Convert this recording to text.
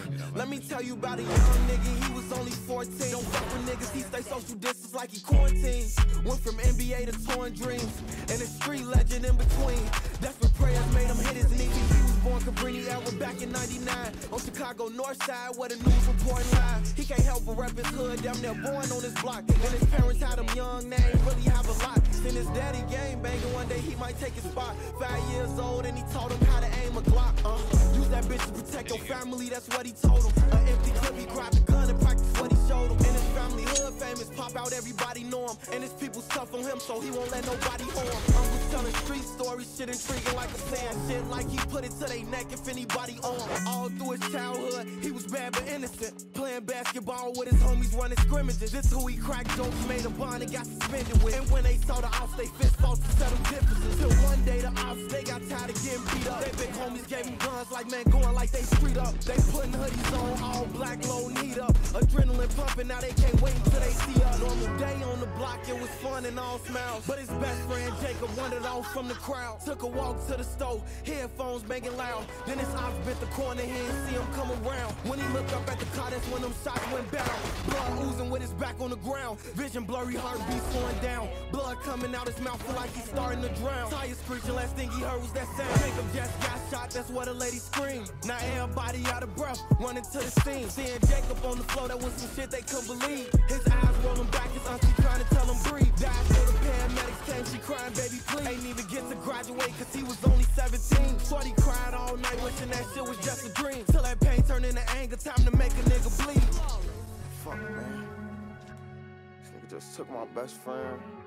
Let me tell you about a young nigga, he was only 14. Don't fuck with niggas, he stay social distance like he quarantined. Went from NBA to torn dreams, and a street legend in between. Desperate prayers made him hit his knees. He was born Cabrini era back in 99 on Chicago North Side where the news reporting live. He can't help but rep his hood, damn near born on his block. And his parents had him young, they ain't really have a lot. Seen his daddy game banging, one day he might take his spot. 5 years old and he taught him how to aim a Glock. Use that bitch to protect your family, that's what he told him. An empty clip, he grabbed the gun and practiced what he showed him. And his family hood famous, pop out, everybody know him. And his people tough on him, so he won't let nobody hold him. Uncle's telling street stories, shit intriguing like a saying. Shit like he put it to their neck if anybody on him. All through his childhood, he was bad but innocent. Playing basketball with his homies running scrimmages. This who he cracked jokes, made a bond and got suspended with. And when they saw the ops, they fist fought to settle differences. Till one day the ops, they got tired of getting beat up. They big homies gave them guns like man going like they street up. They putting hoodies on, all black, low need up. Adrenaline pumping, now they can't wait until they see us. Normal day on the block, it was fun and all smiles. But his best friend Jacob wandered off from the crowd. Took a walk to the stove, headphones banging loud. Then his ops bit the corner, he didn't see him come around. When he looked up at the car, that's when them shots went down. Blood oozing with his back on the ground. Vision blurry, heartbeat slowing down. Blood coming out his mouth, feel like he's starting to drown. Tires screeching, last thing he heard was that sound. Jacob just got shot, that's what a lady screamed. Now everybody out of breath, running to the scene. Seeing Jacob on the floor, that was some shit they couldn't believe. His eyes rolling back, his auntie trying to tell him breathe. Died till the paramedics came, she crying, baby please. Ain't even get to graduate cause he was only 17. Shorty cried all night wishing that shit was just a dream. Till that pain turned into anger, time to make a nigga bleed. Fuck man, this nigga just took my best friend.